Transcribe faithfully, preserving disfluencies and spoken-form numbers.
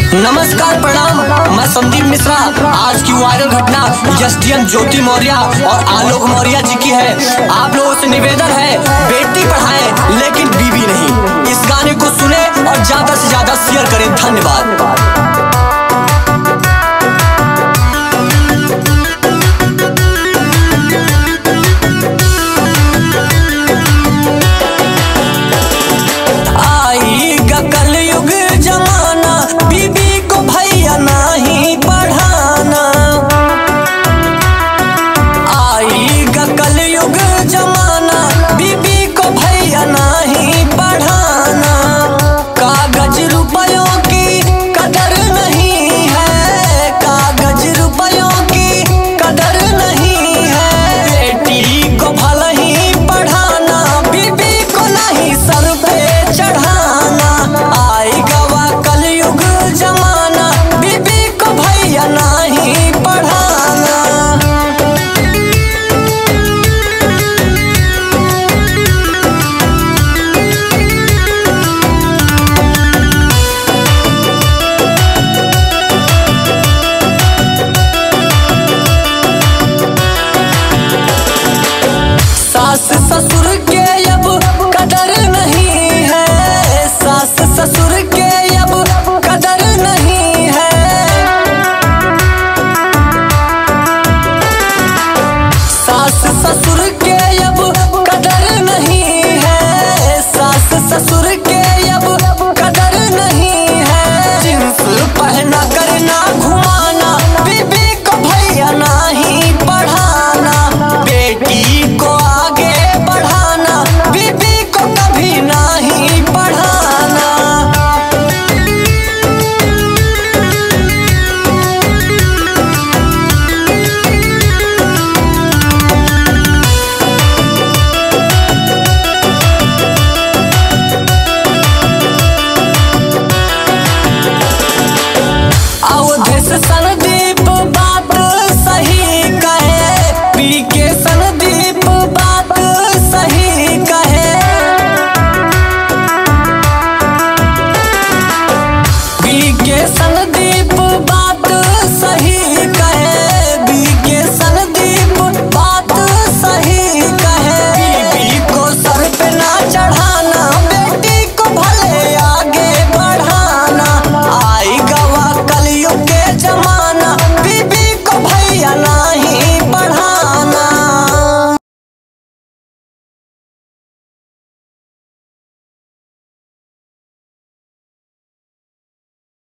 नमस्कार प्रणाम, मैं संदीप मिश्रा। आज की वायरल घटना एसडीएम ज्योति मौर्य और आलोक मौर्य जी की है। आप लोगों से निवेदन है, बेटी पढ़ाएं लेकिन बीवी नहीं। इस गाने को सुने और ज्यादा से ज्यादा शेयर करें। धन्यवाद।